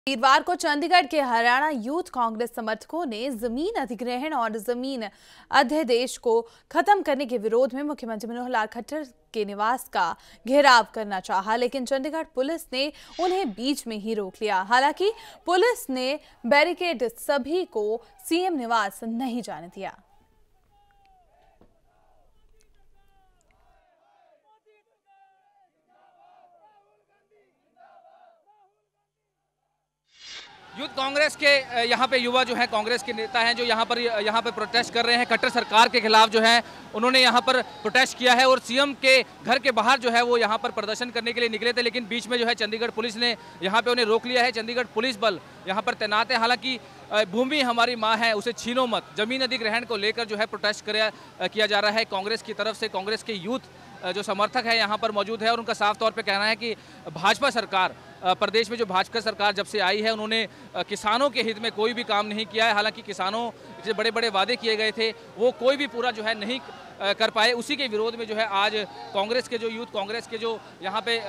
वीरवार को चंडीगढ़ के हरियाणा यूथ कांग्रेस समर्थकों ने जमीन अधिग्रहण और जमीन अध्यादेश को खत्म करने के विरोध में मुख्यमंत्री मनोहर लाल खट्टर के निवास का घेराव करना चाहा, लेकिन चंडीगढ़ पुलिस ने उन्हें बीच में ही रोक लिया। हालांकि पुलिस ने बैरिकेड सभी को सीएम निवास नहीं जाने दिया। यूथ कांग्रेस के यहाँ पे युवा जो है कांग्रेस के नेता हैं जो यहाँ पर प्रोटेस्ट कर रहे हैं खट्टर सरकार के खिलाफ जो है उन्होंने यहाँ पर प्रोटेस्ट किया है और सीएम के घर के बाहर जो है वो यहाँ पर प्रदर्शन करने के लिए निकले थे, लेकिन बीच में जो है चंडीगढ़ पुलिस ने यहाँ पे उन्हें रोक लिया है। चंडीगढ़ पुलिस बल यहाँ पर तैनात है। हालांकि भूमि हमारी माँ है, उसे छीनो मत, जमीन अधिग्रहण को लेकर जो है प्रोटेस्ट किया जा रहा है कांग्रेस की तरफ से। कांग्रेस के यूथ जो समर्थक है यहाँ पर मौजूद है और उनका साफ तौर पे कहना है कि भाजपा सरकार प्रदेश में जो भाजपा सरकार जब से आई है उन्होंने किसानों के हित में कोई भी काम नहीं किया है। हालांकि किसानों से बड़े बड़े वादे किए गए थे वो कोई भी पूरा जो है नहीं कर पाए। उसी के विरोध में जो है आज कांग्रेस के जो यूथ कांग्रेस के जो यहाँ पे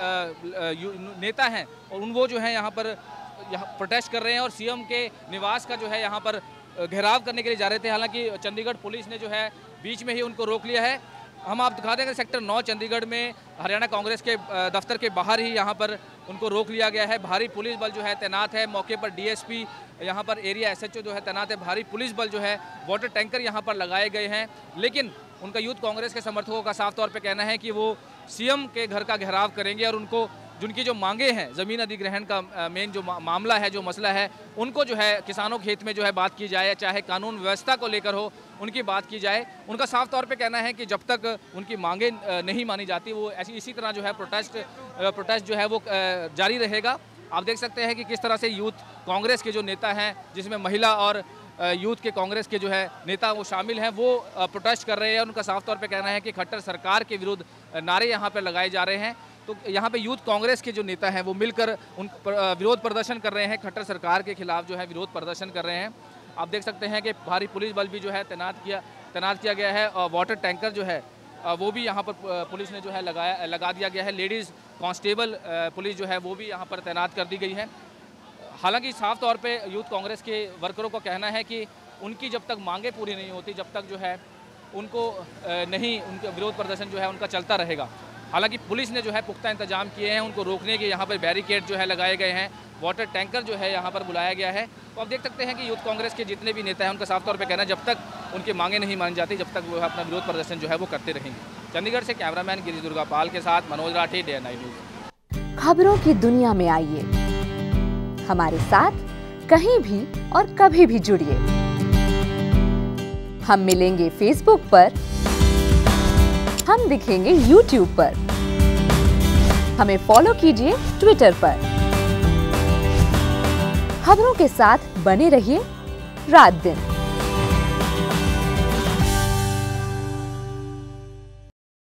नेता हैं और वो जो है यहाँ पर प्रोटेस्ट कर रहे हैं और सीएम के निवास का जो है यहाँ पर घेराव करने के लिए जा रहे थे। हालांकि चंडीगढ़ पुलिस ने जो है बीच में ही उनको रोक लिया है। हम आप दिखा देंगे सेक्टर 9 चंडीगढ़ में हरियाणा कांग्रेस के दफ्तर के बाहर ही यहाँ पर उनको रोक लिया गया है। भारी पुलिस बल जो है तैनात है। मौके पर डीएसपी यहाँ पर एरिया एसएचओ जो है तैनात है। भारी पुलिस बल जो है वाटर टैंकर यहाँ पर लगाए गए हैं, लेकिन उनका यूथ कांग्रेस के समर्थकों का साफ तौर पर कहना है कि वो सीएम के घर का घेराव करेंगे और उनको जिनकी जो मांगे हैं ज़मीन अधिग्रहण का मेन जो मामला है, जो मसला है, उनको जो है किसानों के हित में जो है बात की जाए, चाहे कानून व्यवस्था को लेकर हो उनकी बात की जाए। उनका साफ तौर पे कहना है कि जब तक उनकी मांगे नहीं मानी जाती वो इसी तरह जो है प्रोटेस्ट जो है वो जारी रहेगा। आप देख सकते हैं कि किस तरह से यूथ कांग्रेस के जो नेता हैं जिसमें महिला और यूथ के कांग्रेस के जो है नेता वो शामिल हैं, वो प्रोटेस्ट कर रहे हैं। उनका साफ तौर पे कहना है कि खट्टर सरकार के विरुद्ध नारे यहाँ पर लगाए जा रहे हैं। तो यहाँ पे यूथ कांग्रेस के जो नेता हैं वो मिलकर उन विरोध प्रदर्शन कर रहे हैं, खट्टर सरकार के खिलाफ जो है विरोध प्रदर्शन कर रहे हैं। आप देख सकते हैं कि भारी पुलिस बल भी जो है तैनात किया गया है और वाटर टैंकर जो है वो भी यहाँ पर पुलिस ने जो है लगा दिया गया है। लेडीज़ कांस्टेबल पुलिस जो है वो भी यहाँ पर तैनात कर दी गई है। हालांकि साफ तौर पे यूथ कांग्रेस के वर्करों को कहना है कि उनकी जब तक मांगे पूरी नहीं होती, जब तक जो है उनका विरोध प्रदर्शन जो है उनका चलता रहेगा। हालांकि पुलिस ने जो है पुख्ता इंतजाम किए हैं, उनको रोकने के यहाँ पर बैरिकेड जो है लगाए गए हैं, वाटर टैंकर जो है यहाँ पर बुलाया गया है। तो आप देख सकते हैं कि यूथ कांग्रेस के जितने भी नेता हैं उनका साफ तौर पे कहना है जब तक उनकी मांगे नहीं मानी जाती जब तक वो अपना विरोध प्रदर्शन जो है वो करते रहेंगे। चंडीगढ़ से कैमरामैन गिरीश दुर्गापाल के साथ मनोज राठी, डे 9 न्यूज़। खबरों की दुनिया में आइए, हमारे साथ कहीं भी और कभी भी जुड़िए। हम मिलेंगे फेसबुक पर, हम दिखेंगे यूट्यूब पर, हमें फॉलो कीजिए ट्विटर पर। खबरों के साथ बने रहिए रात दिन।